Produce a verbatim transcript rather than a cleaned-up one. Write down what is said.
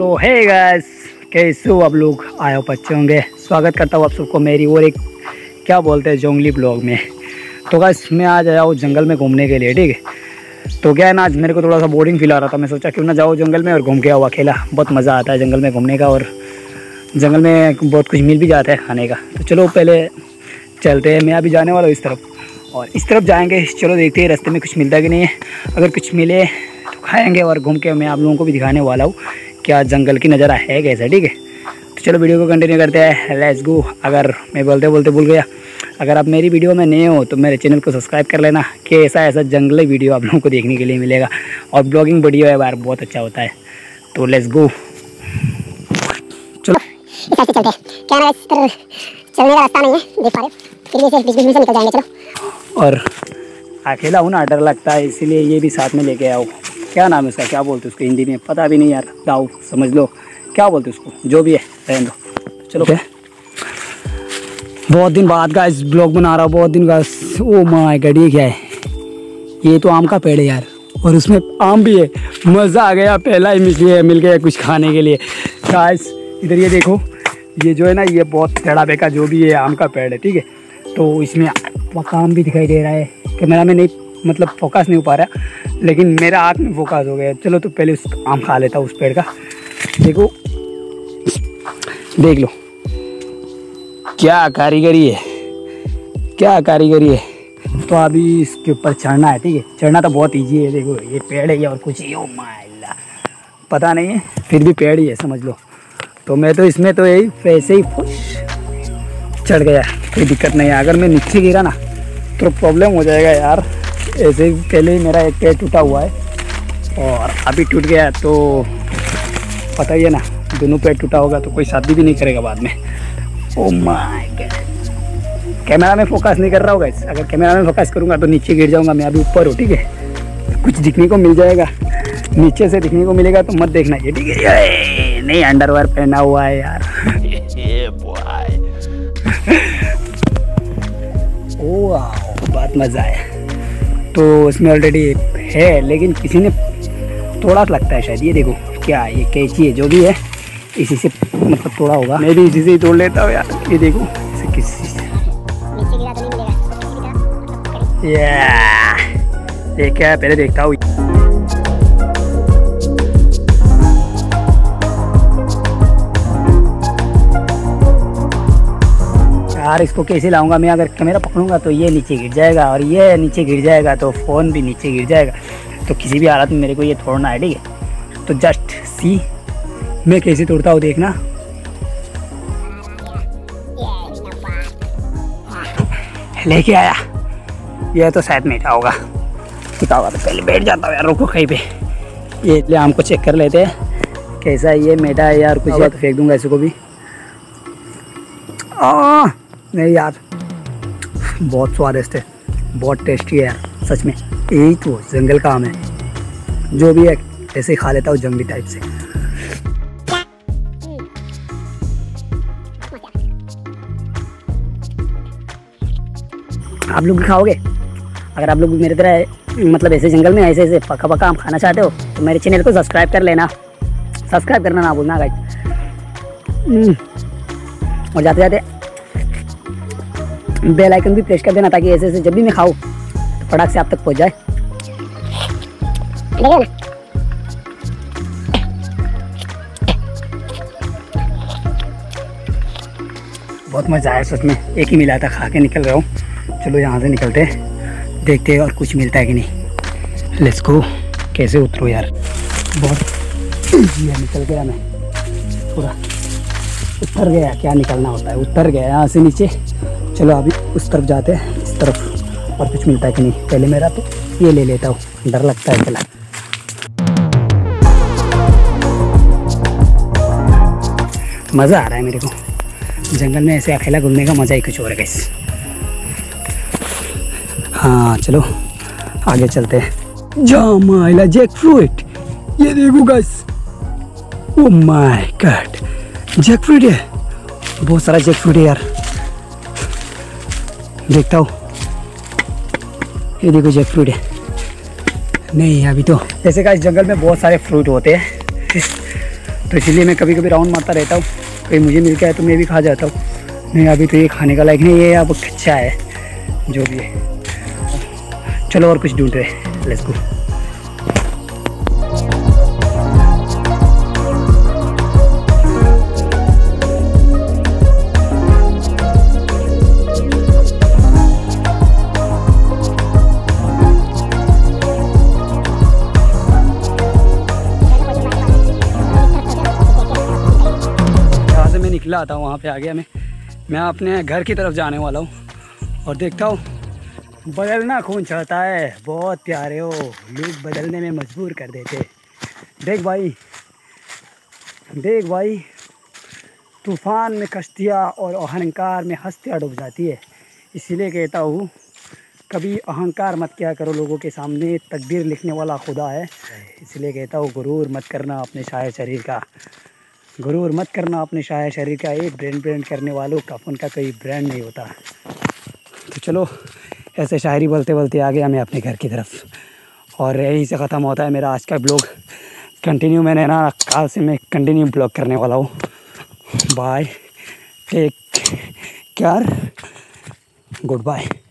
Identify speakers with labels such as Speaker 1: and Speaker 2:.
Speaker 1: तो hey guys, कैसे हो आप लोग? आए हो बच्चे होंगे। स्वागत करता हूँ आप सबको मेरी और एक क्या बोलते हैं जोंगली ब्लॉग में। तो गाइस मैं आज आया हूँ जंगल में घूमने के लिए, ठीक है। तो क्या है ना, आज मेरे को थोड़ा सा बोरिंग फील आ रहा था। मैं सोचा क्यों ना जाओ जंगल में और घूम के आओ अकेला। बहुत मज़ा आता है जंगल में घूमने का और जंगल में बहुत कुछ मिल भी जाता है खाने का। तो चलो पहले चलते हैं। मैं अभी जाने वाला हूँ इस तरफ और इस तरफ जाएंगे। चलो देखते हैं रास्ते में कुछ मिलता कि नहीं है। अगर कुछ मिले तो खाएंगे और घूम के मैं आप लोगों को भी दिखाने वाला हूँ क्या जंगल की नज़ारा है कैसा, ठीक है। तो चलो वीडियो को कंटिन्यू करते हैं, लेट्स गो। अगर मैं बोलते बोलते भूल गया, अगर आप मेरी वीडियो में नए हो तो मेरे चैनल को सब्सक्राइब कर लेना कि ऐसा ऐसा जंगली वीडियो आप लोगों को देखने के लिए मिलेगा। और ब्लॉगिंग वीडियो है यार, बहुत अच्छा होता है। तो लेट्स गो, चलो
Speaker 2: चलते हैं। क्या ना इस चलने का रास्ता नहीं है, देख पा रहे हो, फिर भी बीच बीच में से निकल जाएंगे। चलो।
Speaker 1: और अकेला हूँ ना, डर लगता है, इसीलिए ये भी साथ में लेके आओ। क्या नाम है उसका, क्या बोलते हैं उसको हिंदी में, पता भी नहीं यार। लाओ समझ लो क्या बोलते हैं उसको, जो भी है रहने दो। चलो okay. बहुत दिन बाद का इस ब्लॉग बना रहा हूँ, बहुत दिन का। ओ माय गॉड, ये क्या है? ये तो आम का पेड़ है यार, और उसमें आम भी है। मज़ा आ गया, पहला ही मिल मिल गया कुछ खाने के लिए। गाइस इधर ये देखो, ये जो है ना, ये बहुत टेढ़ा बेका जो भी है आम का पेड़ है, ठीक है। तो इसमें पका आम भी दिखाई दे रहा है। कैमरा में नहीं, मतलब फोकस नहीं हो पा रहा, लेकिन मेरा आँख में फोकस हो गया। चलो तो पहले उस आम खा लेता हूँ उस पेड़ का। देखो, देख लो क्या कारीगरी है, क्या कारीगरी है। तो अभी इसके ऊपर चढ़ना है, ठीक है। चढ़ना तो बहुत ईजी है। देखो ये पेड़ है और कुछ ही, ओ माय अल्लाह, पता नहीं है, फिर भी पेड़ ही है समझ लो। तो मैं तो इसमें तो यही वैसे ही चढ़ गया, कोई दिक्कत नहीं है। अगर मैं नीचे गिरा ना तो प्रॉब्लम हो जाएगा यार। ऐसे ही पहले ही मेरा एक पैर टूटा हुआ है और अभी टूट गया, तो पता ही है ना, दोनों पैर टूटा होगा तो कोई शादी भी नहीं करेगा बाद में। ओ माय गॉड, कैमरा में फोकस नहीं कर रहा होगा। अगर कैमरा में फोकस करूँगा तो नीचे गिर जाऊँगा। मैं अभी ऊपर हूँ, ठीक है। कुछ दिखने को मिल जाएगा, नीचे से दिखने को मिलेगा तो मत देखना ये, ठीक है। नहीं अंडरवेयर पहना हुआ है यार। ओ बहुत मज़ा आया। तो इसमें ऑलरेडी है, लेकिन किसी ने तोड़ा लगता है शायद। ये देखो क्या, ये कैंची है जो भी है, इसी से मतलब तोड़ा होगा। मैं भी इसी से ही तोड़ लेता हूँ यार। ये देखो इसे किसी से
Speaker 2: नीचे गिरा तो नहीं मिलेगा।
Speaker 1: या ये क्या है, पहले देखता हूँ। यार इसको कैसे लाऊंगा मैं? अगर कैमरा पकड़ूंगा तो ये नीचे गिर जाएगा और ये नीचे गिर जाएगा तो फ़ोन भी नीचे गिर जाएगा। तो किसी भी हालत में मेरे को ये तोड़ना है, ठीक है। तो जस्ट सी मैं कैसे तोड़ता हूँ, देखना। लेके आया, ये तो शायद मीठा होगा। मीठा होगा तो पहले बैठ जाता हूँ यार, रुको कहीं पे। ये ले आम को चेक कर लेते हैं कैसा है, ये मीठा है यार कुछ, या तो फेंक दूंगा इसको भी। आ, नहीं यार, बहुत स्वादिष्ट है, बहुत टेस्टी है यार सच में। यही तो जंगल का आम है, जो भी है ऐसे खा लेता हूँ जंगली टाइप से। आप लोग भी खाओगे? अगर आप लोग भी मेरी तरह मतलब ऐसे जंगल में ऐसे ऐसे पका पका आम खाना चाहते हो तो मेरे चैनल को सब्सक्राइब कर लेना। सब्सक्राइब करना ना भूलना गाइस। और जाते जाते बेल आइकन भी प्रेस कर देना, ताकि ऐसे ऐसे जब भी मैं खाऊं तो फटाक से आप तक पहुंच जाए। बहुत मज़ा आया सच में, एक ही मिला था, खा के निकल रहा हूँ। चलो यहाँ से निकलते हैं, देखते हैं और कुछ मिलता है कि नहीं। Let's go. कैसे उतरो यार, बहुत ईजी है। निकल गया मैं पूरा, उतर गया। क्या निकलना होता है, उतर गया यहाँ से नीचे। चलो अभी उस तरफ जाते हैं, इस तरफ और कुछ मिलता है कि नहीं। पहले मेरा तो ये ले लेता हूँ, डर लगता है। चला मज़ा आ रहा है मेरे को जंगल में ऐसे अकेला घूमने का, मज़ा ही कुछ और है गाइस। हाँ चलो आगे चलते हैं। जामाइला जैक फ्रूट, ये देखो guys. Oh my god, jackfruit है, बहुत सारा जैक फ्रूट है यार। देखता हूँ, ये देखो जैक फ्रूट है। नहीं अभी तो ऐसे गाइस जंगल में बहुत सारे फ्रूट होते हैं, तो इसीलिए मैं कभी कभी राउंड मारता रहता हूँ। कहीं मुझे मिल गया है तो मैं भी खा जाता हूँ। नहीं अभी तो ये खाने का लायक नहीं, ये अब कच्चा है जो भी है। चलो और कुछ ढूंढ रहे, लेट्स गो। निकला था वहाँ पे आ गया मैं मैं अपने घर की तरफ जाने वाला हूँ और देखता हूँ बदलना खून चाहता है। बहुत प्यारे हो लोग, बदलने में मजबूर कर देते। देख भाई देख भाई, तूफान में कश्तियाँ और अहंकार में हस्तियाँ डूब जाती है। इसीलिए कहता हूँ कभी अहंकार मत किया करो लोगों के सामने, तकदीर लिखने वाला खुदा है। इसलिए कहता हूँ गुरूर मत करना अपने शायर शरीर का, गुरूर मत करना अपने शायर शरीर का। एक ब्रांड ब्रांड करने वालों का उनका कोई ब्रांड नहीं होता। तो चलो ऐसे शायरी बोलते बोलते आ गया मैं अपने घर की तरफ और यहीं से ख़त्म होता है मेरा आज का ब्लॉग। कंटिन्यू मैंने ना कल से मैं कंटिन्यू ब्लॉग करने वाला हूँ। Bye, take care, good bye.